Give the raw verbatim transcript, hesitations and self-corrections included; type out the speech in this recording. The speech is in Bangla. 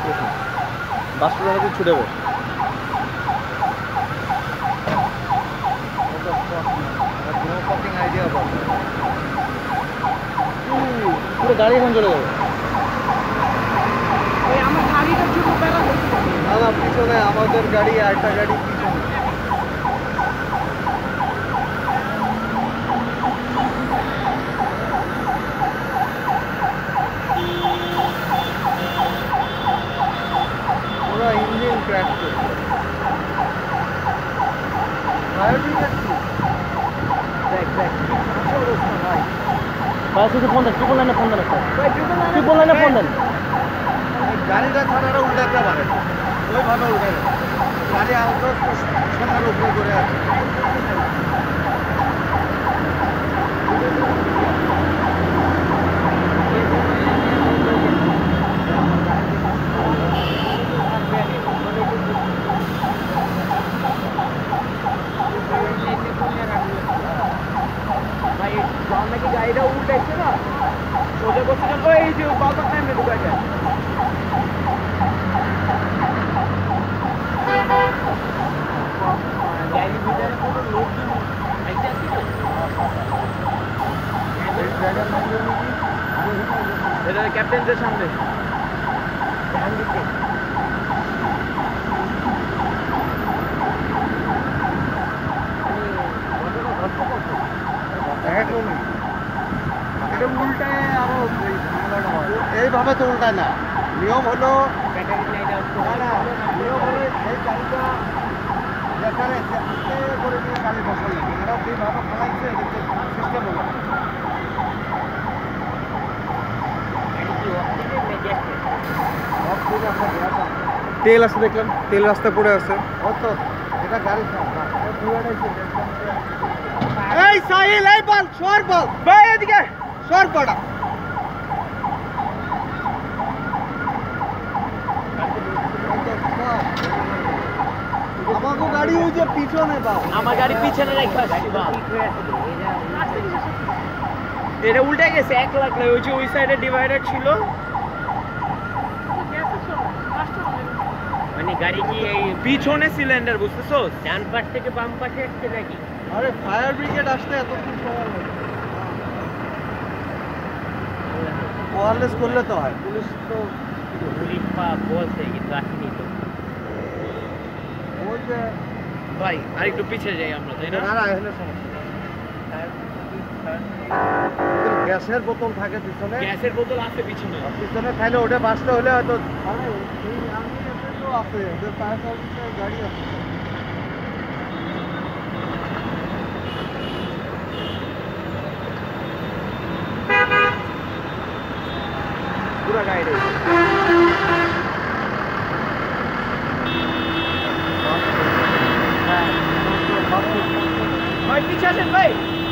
বাসটা আমাকে ছুটাবে। পুরো গাড়ি এখন চলে যাবে। আমার গাড়িটা ছোট বেলা না না, পিছনে আমাদের গাড়ি আর একটা গাড়ি পিছনে। পুরো ইঞ্জিন ক্র্যাশ করছে। ফায়ার ব্রিগেড কি? দেখ দেখ কি খারাপ অবস্থা ভাই। ফায়ার সার্ভিসে ফোন দেন, ট্রিপল লাইনে ফোন দেন একটা। ভাই ট্রিপল লাইনে ট্রিপল লাইনে ফোন দেন। গাড়িটা ছাড়াটা উল্টাতে পারে, ওইভাবে উল্টাবে। গাড়ি আলতো সোনার উপরে করে আছে। ভাই যখন নাকি গাড়িটা উল্টাইছে না সোজা করছিলাম ওই যে বাবার টাইমে ঢুকা যায়। গাড়ির ভিতরে কোনো লোকজন আইতে আসছে না। এটা ক্যাপ্টেনদের সামনে এটা উল্টায় আরো এইভাবে তো উল্টায় না। নিয়ম হলো না না নিয়ম হলো এই গাড়িটা যেখানে আস্তে করে নিয়ে গাড়ি বসাল লাগে। এরা যেভাবে ফলাইছে সিস্টেম হলো তেল আছে, দেখলাম তেল রাস্তা পড়ে আছে। অত এটা গাড়ি এই সাহিল, এই বল সর, বল ভাই এদিকে সর পড়া। আমাকে গাড়ি ওই যে পিছনে পাও। আমার গাড়ি পিছনে রেখে আসছি বাল। এটা উল্টে গেছে এক লাখ ওই যে ওই সাইডে ডিভাইডার ছিল। মানে গাড়ি কি এই পিছনে সিলিন্ডার বুঝতেছো, ডান পাশ থেকে বাম পাশে আসছে নাকি? আরে ফায়ার ব্রিগেড আসতে এতক্ষণ সময় লাগে। ওয়ারলেস করলে তো হয়। পুলিশ তো পুলিশ পা বলছে কিন্তু আসেনি তো। ওই যে ভাই আর একটু পিছিয়ে যাই আমরা, তাই না? না না এখানে সমস্যা নেই। গ্যাসের বোতল থাকে পিছনে, গ্যাসের বোতল আছে পিছনে। পিছনে খাইলে ওটা বাঁচতে হলে হয়তো আরে এই আমি তো আছে ওদের ফায়ার সার্ভিসের গাড়ি আছে। পুরো গাড়ি রে ভাই পিছিয়ে আসেন ভাই।